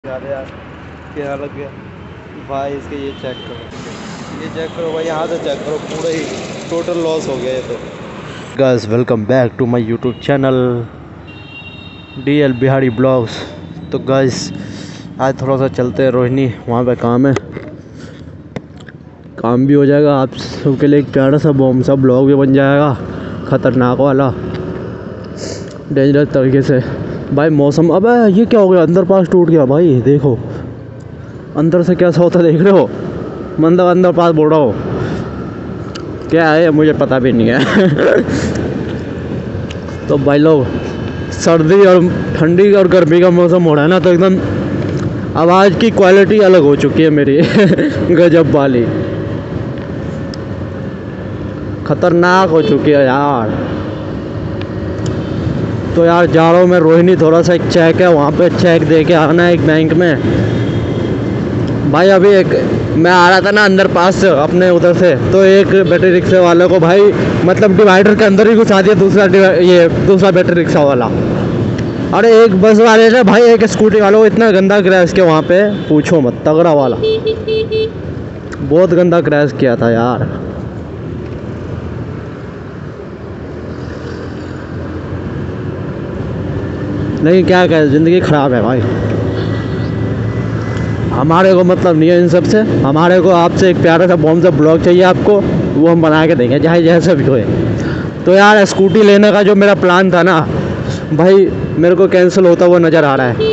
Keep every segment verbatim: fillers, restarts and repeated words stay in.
यार यार क्या लग गया भाई इसके। ये चेक करो, ये चेक करो भाई, यहाँ से चेक करो, पूरा ही टोटल लॉस हो गया ये तो। Guys welcome back to my YouTube channel D L Bihari blogs. तो गाइस आज थोड़ा सा चलते हैं रोहिणी, वहाँ पे काम है, काम भी हो जाएगा, आप सबके लिए एक प्यारा सा बॉम्ब सा ब्लॉग भी बन जाएगा, ख़तरनाक वाला, डेंजरस तरीके से। भाई मौसम, अबे ये क्या हो गया, अंदर पास टूट गया भाई, देखो अंदर से कैसा होता देख रहे हो, मतलब अंदर पास बोल रहा हो क्या है मुझे पता भी नहीं है। तो भाई लोग सर्दी और ठंडी और गर्मी का मौसम हो रहा है ना, तो एकदम आवाज़ की क्वालिटी अलग हो चुकी है मेरी। गजब वाली, खतरनाक हो चुकी है यार। तो यार जा रहा हूँ मैं रोहिणी, थोड़ा सा एक चेक है वहाँ पे, चेक दे के आना है एक बैंक में। भाई अभी एक मैं आ रहा था ना अंदर पास से अपने उधर से, तो एक बैटरी रिक्शे वाले को भाई मतलब डिवाइडर के अंदर ही घुसा दिया दूसरा, ये दूसरा बैटरी रिक्शा वाला। अरे एक बस वाले ने भाई एक स्कूटी वाले को इतना गंदा क्रैश किया वहाँ पे, पूछो मत, तगड़ा वाला, बहुत गंदा क्रैश किया था यार। नहीं क्या कहे, ज़िंदगी ख़राब है भाई। हमारे को मतलब नहीं है इन सब से, हमारे को आपसे एक प्यारा सा बॉम्ब सा ब्लॉग चाहिए आपको, वो हम बना के देंगे चाहे जैसा भी होए। तो यार स्कूटी लेने का जो मेरा प्लान था ना भाई, मेरे को कैंसिल होता हुआ नज़र आ रहा है,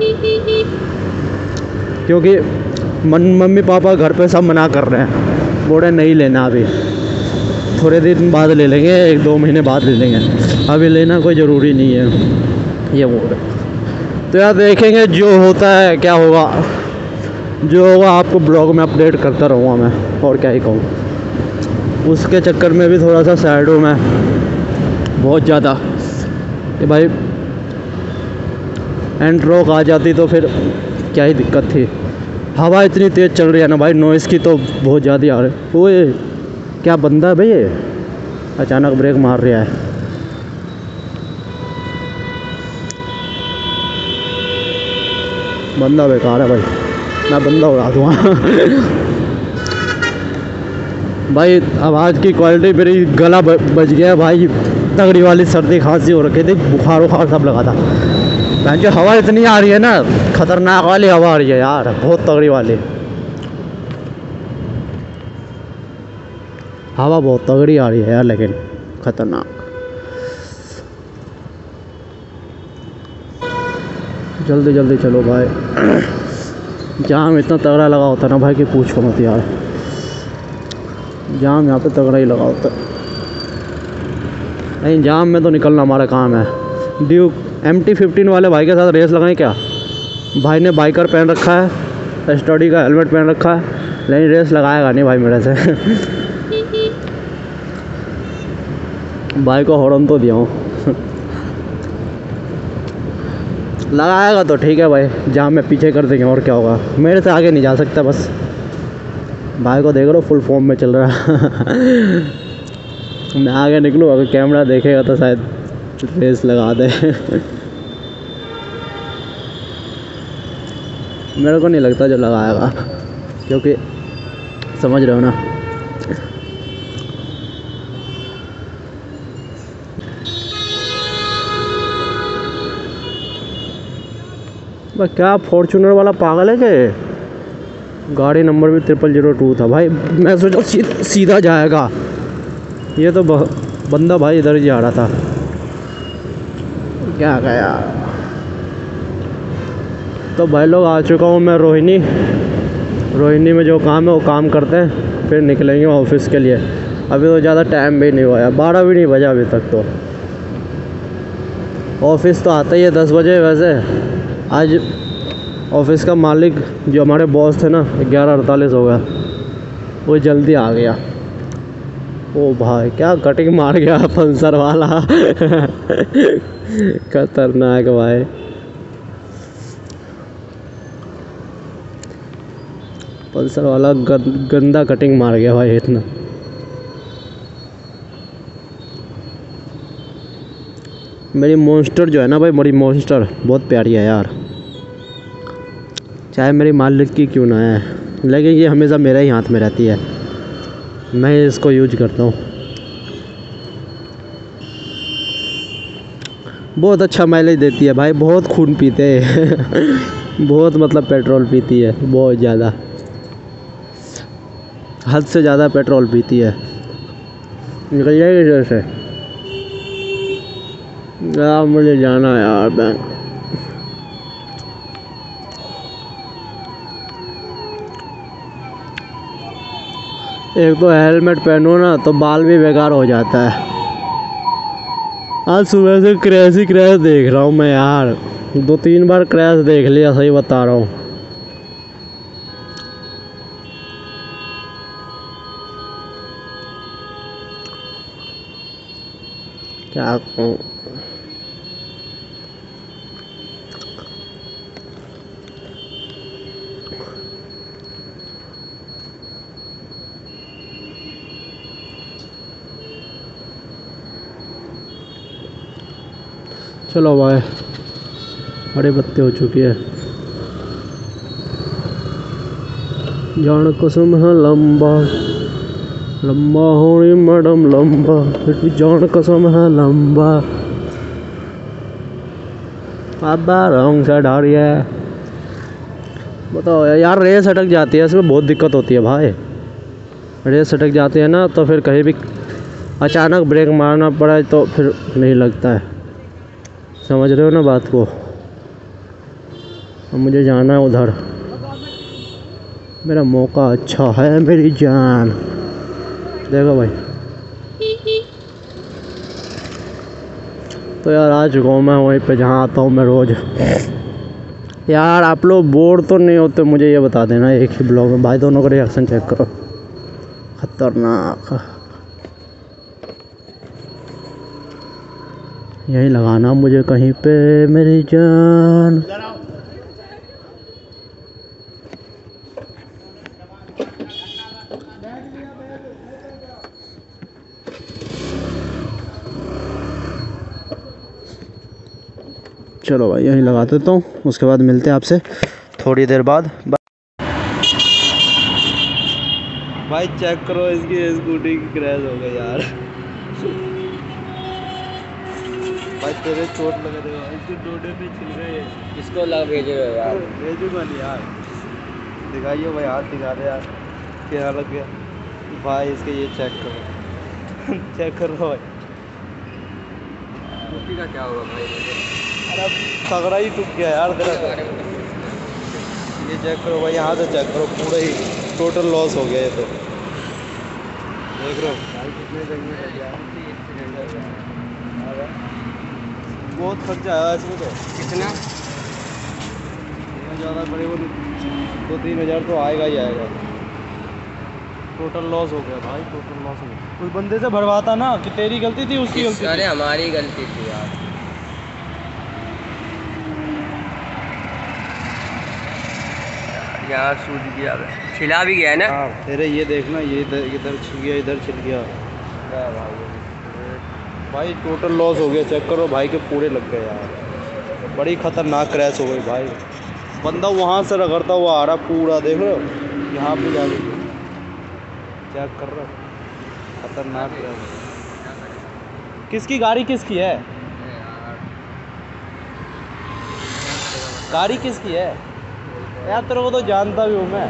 क्योंकि मम्मी पापा घर पे सब मना कर रहे हैं, बोल रहे नहीं लेना, अभी थोड़े दिन बाद ले लेंगे, एक दो महीने बाद ले लेंगे, अभी लेना कोई ज़रूरी नहीं है, ये बोल रहे। तो यार देखेंगे जो होता है, क्या होगा जो होगा आपको ब्लॉग में अपडेट करता रहूँगा मैं, और क्या ही कहूँ। उसके चक्कर में भी थोड़ा सा सैड हूँ मैं बहुत ज़्यादा कि भाई एंड रोक आ जाती तो फिर क्या ही दिक्कत थी। हवा इतनी तेज़ चल रही है ना भाई, नॉइज़ की तो बहुत ज़्यादा आ रही है। ओए क्या बंदा है भाई, ये अचानक ब्रेक मार रहा है। बंदा बेकार है भाई, मैं बंदा उड़ा दूँगा। भाई आवाज़ की क्वालिटी, मेरी गला बच गया भाई, तगड़ी वाली सर्दी खांसी हो रखी थी, बुखार उखार सब लगा था। जो हवा इतनी आ रही है ना, खतरनाक वाली हवा आ रही है यार, बहुत तगड़ी वाली हवा, बहुत तगड़ी आ रही है यार, लेकिन खतरनाक। जल्दी जल्दी चलो भाई, जाम इतना तगड़ा लगा होता ना भाई कि पूछो मत यार, जाम यहाँ पे तगड़ा ही लगा होता। नहीं जाम में तो निकलना हमारा काम है। ड्यूक एम टी फिफ्टीन वाले भाई के साथ रेस लगाएं क्या? भाई ने बाइकर पहन रखा है, स्टडी का हेलमेट पहन रखा है, लेकिन रेस लगाएगा नहीं भाई मेरे से। भाई को हॉर्न तो दिया हूँ। लगाएगा तो ठीक है भाई, जाम में पीछे कर देंगे, और क्या होगा, मेरे से आगे नहीं जा सकता बस। भाई को देख लो फुल फॉर्म में चल रहा है। मैं आगे निकलूँ, अगर कैमरा देखेगा तो शायद रेस लगा दे। मेरे को नहीं लगता जो लगाएगा, क्योंकि समझ रहे हो ना। क्या फॉर्चूनर वाला पागल है क्या? गाड़ी नंबर भी ट्रिपल जीरो टू था भाई, मैं सोचा सी, सीधा जाएगा, ये तो बंदा भाई इधर ही जा रहा था। क्या गया। तो भाई लोग आ चुका हूँ मैं रोहिणी, रोहिणी में जो काम है वो काम करते हैं, फिर निकलेंगे ऑफिस के लिए। अभी तो ज़्यादा टाइम भी नहीं हुआ है, बारह भी नहीं बजा अभी तक। तो ऑफिस तो आता ही है दस बजे। वैसे आज ऑफिस का मालिक जो हमारे बॉस थे ना, ग्यारह अड़तालीस हो गया, वो जल्दी आ गया। ओ भाई क्या कटिंग मार गया पल्सर वाला। खतरनाक भाई, पल्सर वाला गंदा कटिंग मार गया भाई इतना। मेरी मॉन्स्टर जो है ना भाई, बड़ी मॉन्स्टर बहुत प्यारी है यार। चाहे मेरी मालिक की क्यों ना है, लेकिन ये हमेशा मेरे ही हाथ में रहती है, मैं इसको यूज करता हूँ। बहुत अच्छा माइलेज देती है भाई, बहुत खून पीते हैं बहुत मतलब पेट्रोल पीती है, बहुत ज़्यादा, हद से ज़्यादा पेट्रोल पीती है। निकल जाएगी इधर से यार, मुझे जाना है यार बैंक। एक तो हेलमेट पहनो ना तो बाल भी बेकार हो जाता है। आज सुबह से क्रैश ही क्रैश देख रहा हूँ मैं यार, दो तीन बार क्रैश देख लिया, सही बता रहा हूँ। क्या कहूँ, चलो भाई, बड़े बत्ते हो चुकी है। जान कसम है लंबा लंबा होनी मैडम लंबा, फिर भी जान कसम है लंबा, अब रंग से डारी है। बताओ यार, रेस अटक जाती है, इसमें बहुत दिक्कत होती है भाई। रेस अटक जाती है ना तो फिर कहीं भी अचानक ब्रेक मारना पड़ा तो फिर नहीं लगता है, समझ रहे हो ना बात को। अब मुझे जाना है उधर, मेरा मौका अच्छा है मेरी जान। देखो भाई, तो यार आ चुका हूँ मैं वहीं पे जहाँ आता हूँ मैं रोज़। यार आप लोग बोर तो नहीं होते, मुझे ये बता देना एक ही ब्लॉग में। भाई दोनों का रिएक्शन चेक करो, खतरनाक। यहीं लगाना मुझे कहीं पे मेरी जान। चलो भाई यहीं लगा देता हूँ, उसके बाद मिलते हैं आपसे थोड़ी देर बाद। भाई चेक करो, इसकी स्कूटी की क्रैश हो गई यार भाई तेरे चोट लग रही है, इसके डोडे पे छिल गए। किसको लग भेजे हो यार? भेजूंगा नहीं यार, दिखाइए भाई, हाथ दिखा दे यार, क्या लग गया भाई इसके। ये चेक करो चेक करो भाई, स्कूटी का क्या होगा भाई? अरे तगड़ा ही टूट गया यार तेरा तो। ये चेक करो भाई, यहाँ से चेक करो, पूरा ही टोटल लॉस हो गया ये तो, देख रहे हो भाई कितने जगह लग गया। बहुत खर्चा आया इसमें तो। कितना? ज़्यादा करीबन दो तीन हज़ार तो आएगा ही आएगा। टोटल लॉस हो गया भाई, टोटल लॉस हो गया। उस बंदे से भरवाता ना कि तेरी गलती थी उसकी गलती थी? अरे हमारी गलती थी यार। यार सूझ गया, छिला भी गया ना। हाँ तेरे ये देखना, ये इधर छिल गया, इधर छिल गया भाई। भाई टोटल लॉस हो गया, चेक करो भाई के पूरे लग गए यार। बड़ी खतरनाक क्रैश हो गई भाई, बंदा वहाँ से रगड़ता हुआ आ रहा पूरा, देख रहे हो यहाँ पे जा रही, चेक कर रहा, खतरनाक क्रैश। किसकी गाड़ी किसकी है? गाड़ी किसकी है यार? तेरे को तो जानता भी हूँ मैं।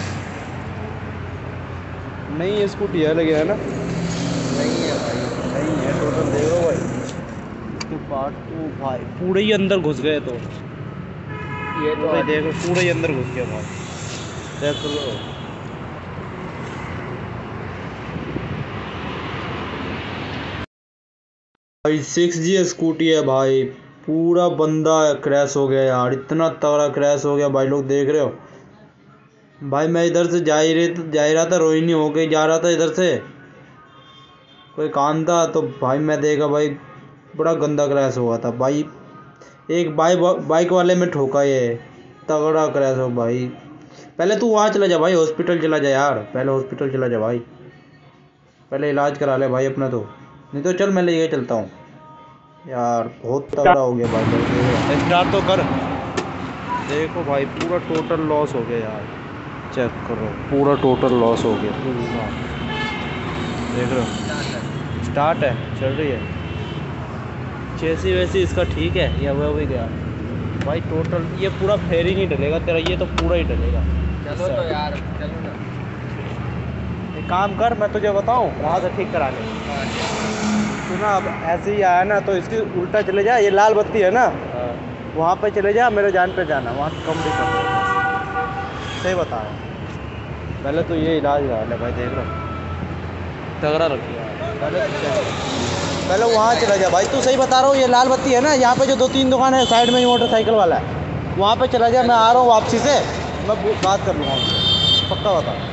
नहीं ये स्कूटी है लगे है ना? नहीं है भाई, नहीं है। टोटल देखो भाई, पार्ट टू भाई पूरे ही अंदर घुस गए तो। ये तो भाई देखो पूरे ही अंदर घुस गया भाई, देख लो भाई। सिक्स जी स्कूटी है भाई, पूरा बंदा क्रैश हो गया यार, इतना तगड़ा क्रैश हो गया भाई, लोग देख रहे हो भाई। मैं इधर से जा ही रही जा ही रहा था, रोहिणी होके जा रहा था इधर से, कोई काम था तो भाई मैं देखा भाई बड़ा गंदा क्रैश हुआ था भाई। एक बाइक बाइक वाले में ठोका, ये तगड़ा क्रैश हो भाई। पहले तू वहाँ चला जा भाई, हॉस्पिटल चला जा यार, पहले हॉस्पिटल चला जा भाई, पहले इलाज करा ले भाई अपना तो, नहीं तो चल मैं लेके चलता हूँ यार। बहुत तगड़ा हो गया भाई, स्टार्ट तो कर, देखो भाई पूरा टोटल लॉस हो गया यार, चेक करो पूरा टोटल लॉस हो गया पूरा। देख रहे हो स्टार्ट है, चल रही है। चेसी वैसी इसका ठीक है, या वह भी गया भाई टोटल। ये पूरा फेर ही नहीं डलेगा तेरा, ये तो पूरा ही डलेगा। चलो तो यार, चलो ना। एक काम कर, मैं तुझे बताऊं वहाँ से ठीक करा ले। तू ना अब ऐसे ही आया ना तो इसकी उल्टा चले जा, ये लाल बत्ती है ना, वहाँ पे चले जा, मेरे जान पे जाना, वहाँ कम भी कर सही बता रहा हूँ। पहले तो ये इलाज करा ले भाई, देख रहा तगड़ा रखिए पहले तो पहले वहाँ चला जा भाई। तू सही बता रहा हूँ, ये लाल बत्ती है ना, यहाँ पे जो दो तीन दुकान है साइड में ही मोटरसाइकिल वाला है, वहाँ पे चला जा। मैं आ रहा हूँ वापसी से, मैं बात कर लूँगा उनसे, पक्का बता।